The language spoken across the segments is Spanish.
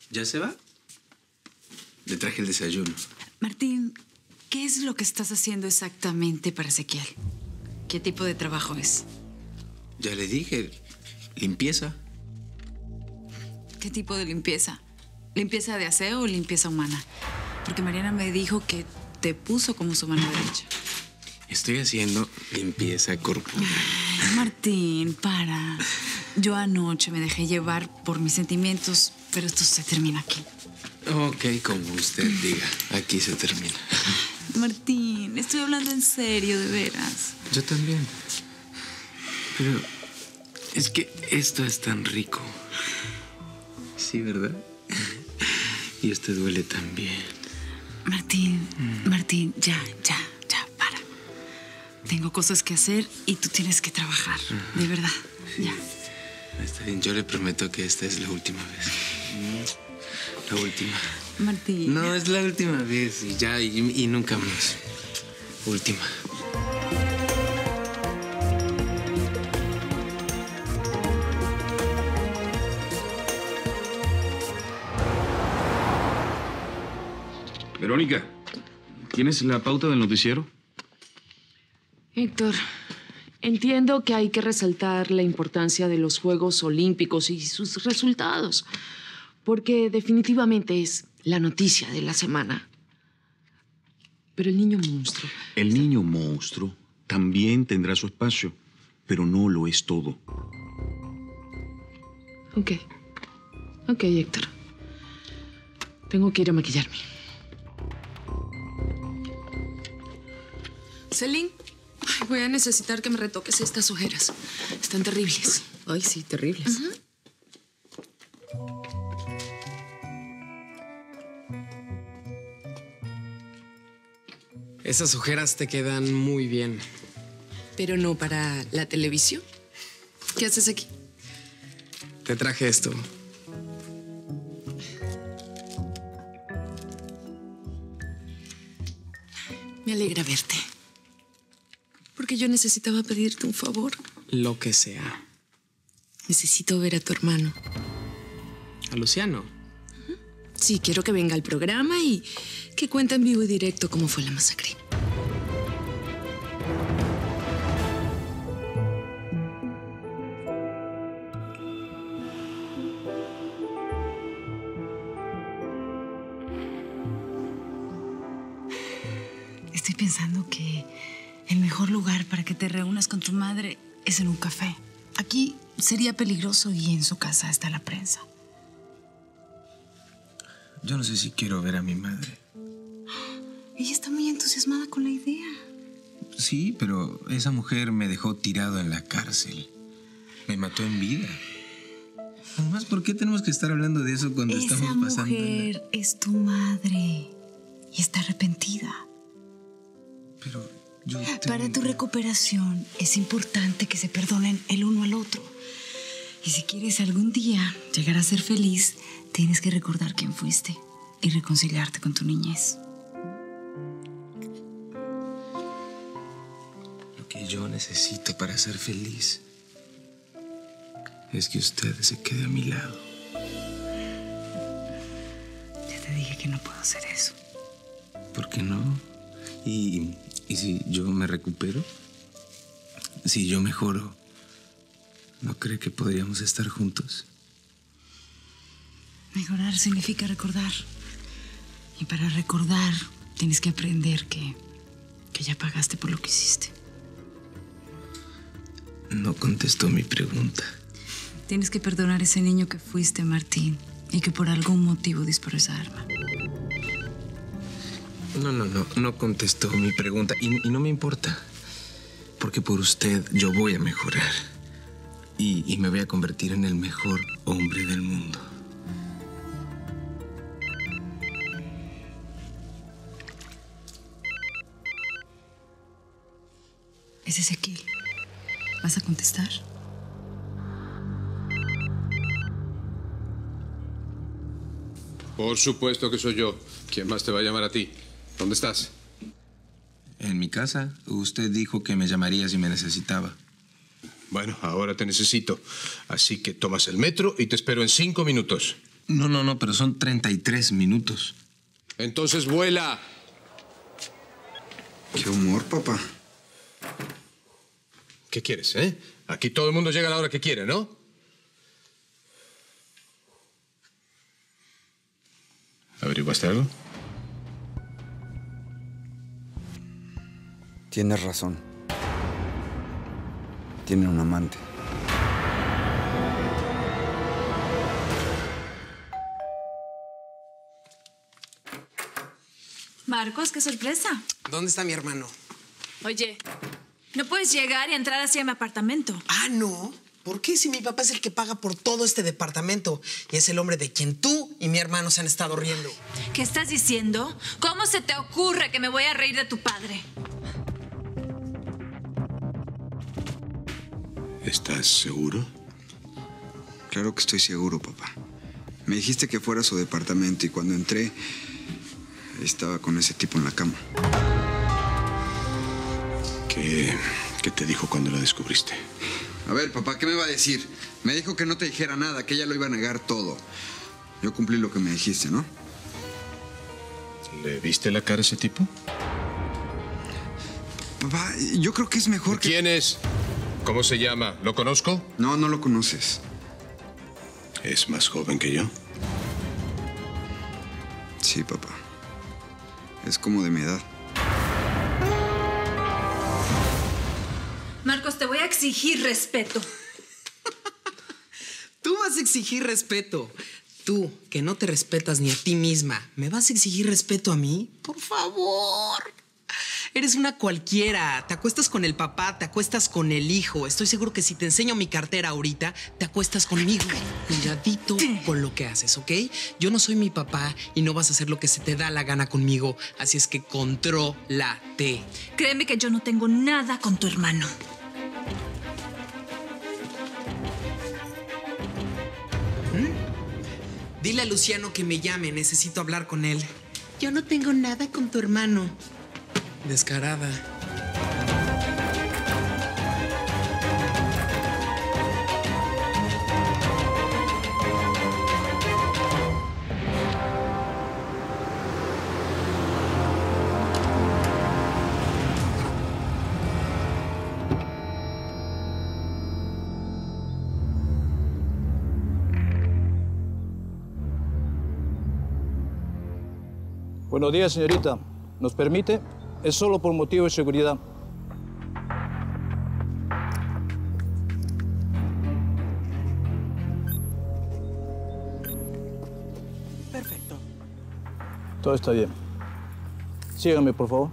¿Ya se va? Le traje el desayuno. Martín, ¿qué es lo que estás haciendo exactamente para Ezequiel? ¿Qué tipo de trabajo es? Ya le dije, limpieza. ¿Qué tipo de limpieza? ¿Limpieza de aseo o limpieza humana? Porque Mariana me dijo que te puso como su mano derecha. Estoy haciendo limpieza corporal. Ay, Martín, para. Yo anoche me dejé llevar por mis sentimientos, pero esto se termina aquí. Ok, como usted diga. Aquí se termina. Martín, estoy hablando en serio, de veras. Yo también. Pero es que esto es tan rico. Sí, ¿verdad? Y esto duele también. Martín, ya, para. Tengo cosas que hacer y tú tienes que trabajar, de verdad, sí. Ya. Está bien, yo le prometo que esta es la última vez. La última. Martín. No, es la última vez y ya, y nunca más. Última. Verónica, ¿tienes la pauta del noticiero? Héctor, entiendo que hay que resaltar la importancia de los Juegos Olímpicos y sus resultados, porque definitivamente es la noticia de la semana. Pero el niño monstruo... El niño monstruo también tendrá su espacio, pero no lo es todo. Ok, Héctor. Tengo que ir a maquillarme. Celine, voy a necesitar que me retoques estas ojeras. Están terribles. Ay, sí, terribles. Esas ojeras te quedan muy bien. Pero no para la televisión. ¿Qué haces aquí? Te traje esto. Me alegra verte. Porque yo necesitaba pedirte un favor. Lo que sea. Necesito ver a tu hermano. ¿A Luciano? Sí, quiero que venga al programa y que cuente en vivo y directo cómo fue la masacre. Estoy pensando que el mejor lugar para que te reúnas con tu madre es en un café. Aquí sería peligroso y en su casa está la prensa. Yo no sé si quiero ver a mi madre. Ella está muy entusiasmada con la idea. Sí, pero esa mujer me dejó tirado en la cárcel. Me mató en vida. Además, ¿por qué tenemos que estar hablando de eso cuando estamos pasando? Esa mujer es tu madre y está arrepentida. Pero yo Para tu recuperación es importante que se perdonen el uno al otro. Y si quieres algún día llegar a ser feliz, tienes que recordar quién fuiste y reconciliarte con tu niñez. Lo que yo necesito para ser feliz es que usted se quede a mi lado. Ya te dije que no puedo hacer eso. ¿Por qué no? ¿Y si yo me recupero? Si yo mejoro, ¿no cree que podríamos estar juntos? Mejorar significa recordar. Y para recordar, tienes que aprender que ya pagaste por lo que hiciste. No contestó mi pregunta. Tienes que perdonar a ese niño que fuiste, Martín, y que por algún motivo disparó esa arma. No contestó mi pregunta. Y no me importa. Porque por usted yo voy a mejorar. Y me voy a convertir en el mejor hombre del mundo. Es Ezequiel. ¿Vas a contestar? Por supuesto que soy yo. ¿Quién más te va a llamar a ti? ¿Dónde estás? En mi casa. Usted dijo que me llamaría si me necesitaba. Bueno, ahora te necesito. Así que tomas el metro y te espero en 5 minutos. No, pero son 33 minutos. Entonces vuela. Qué humor, papá. ¿Qué quieres, eh? Aquí todo el mundo llega a la hora que quiere, ¿no? ¿Averiguaste algo? Tienes razón. Tiene un amante. Marcos, qué sorpresa. ¿Dónde está mi hermano? Oye, no puedes llegar y entrar así a mi apartamento. Ah, no. ¿Por qué? Si mi papá es el que paga por todo este departamento y es el hombre de quien tú y mi hermano se han estado riendo. ¿Qué estás diciendo? ¿Cómo se te ocurre que me voy a reír de tu padre? ¿Estás seguro? Claro que estoy seguro, papá. Me dijiste que fuera a su departamento y cuando entré, estaba con ese tipo en la cama. ¿Qué te dijo cuando la descubriste? A ver, papá, ¿qué me va a decir? Me dijo que no te dijera nada, que ella lo iba a negar todo. Yo cumplí lo que me dijiste, ¿no? ¿Le viste la cara a ese tipo? Papá, yo creo que es mejor que... ¿Quién es? ¿Cómo se llama? ¿Lo conozco? No, no lo conoces. ¿Es más joven que yo? Sí, papá. Es como de mi edad. Marcos, te voy a exigir respeto. Tú vas a exigir respeto. Tú, que no te respetas ni a ti misma, ¿me vas a exigir respeto a mí? Por favor. Eres una cualquiera. Te acuestas con el papá, te acuestas con el hijo. Estoy seguro que si te enseño mi cartera ahorita, te acuestas conmigo. Cuidadito con lo que haces, ¿ok? Yo no soy mi papá y no vas a hacer lo que se te da la gana conmigo. Así es que contrólate. Créeme que yo no tengo nada con tu hermano. Dile a Luciano que me llame. Necesito hablar con él. Yo no tengo nada con tu hermano. Descarada. Buenos días, señorita. ¿Nos permite? Es solo por motivo de seguridad. Perfecto. Todo está bien. Síganme, por favor.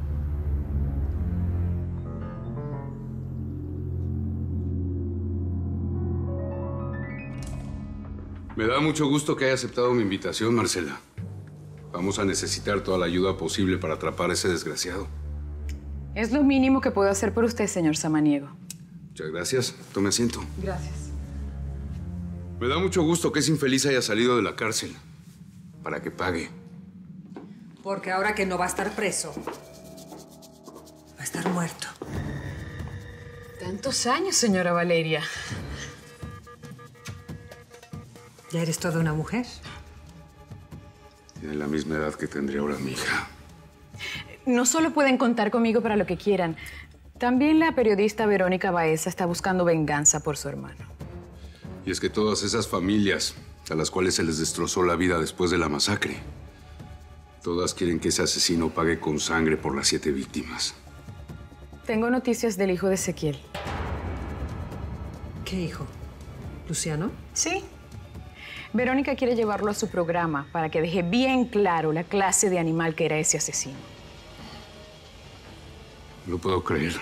Me da mucho gusto que haya aceptado mi invitación, Marcela. Vamos a necesitar toda la ayuda posible para atrapar a ese desgraciado. Es lo mínimo que puedo hacer por usted, señor Samaniego. Muchas gracias. Tome asiento. Gracias. Me da mucho gusto que ese infeliz haya salido de la cárcel. Para que pague. Porque ahora que no va a estar preso, va a estar muerto. Tantos años, señora Valeria. ¿Ya eres toda una mujer? Tiene la misma edad que tendría ahora mi hija. No solo pueden contar conmigo para lo que quieran. También la periodista Verónica Baeza está buscando venganza por su hermano. Y es que todas esas familias a las cuales se les destrozó la vida después de la masacre, todas quieren que ese asesino pague con sangre por las 7 víctimas. Tengo noticias del hijo de Ezequiel. ¿Qué hijo? ¿Luciano? Sí. Verónica quiere llevarlo a su programa para que deje bien claro la clase de animal que era ese asesino. No lo puedo creer.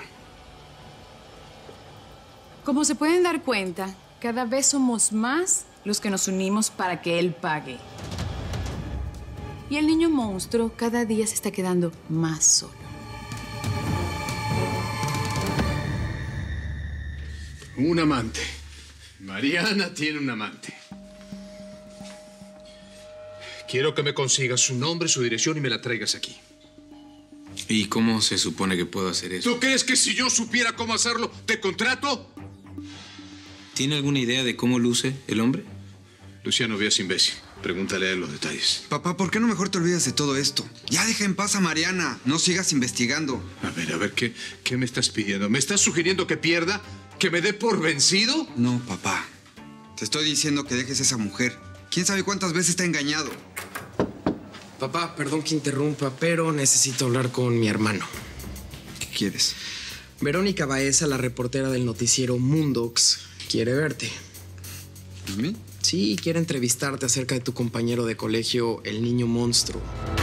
Como se pueden dar cuenta, cada vez somos más los que nos unimos para que él pague. Y el niño monstruo cada día se está quedando más solo. Un amante. Mariana tiene un amante. Quiero que me consigas su nombre, su dirección y me la traigas aquí. ¿Y cómo se supone que puedo hacer eso? ¿Tú crees que si yo supiera cómo hacerlo, te contrato? ¿Tiene alguna idea de cómo luce el hombre? Luciano vio a ese imbécil. Pregúntale a él los detalles. Papá, ¿por qué no mejor te olvidas de todo esto? Ya deja en paz a Mariana. No sigas investigando. A ver, ¿qué me estás pidiendo? ¿Me estás sugiriendo que pierda? ¿Que me dé por vencido? No, papá. Te estoy diciendo que dejes a esa mujer. ¿Quién sabe cuántas veces te ha engañado? Papá, perdón que interrumpa, pero necesito hablar con mi hermano. ¿Qué quieres? Verónica Baeza, la reportera del noticiero Mundox, quiere verte. ¿A mí? Sí, quiere entrevistarte acerca de tu compañero de colegio, el niño monstruo.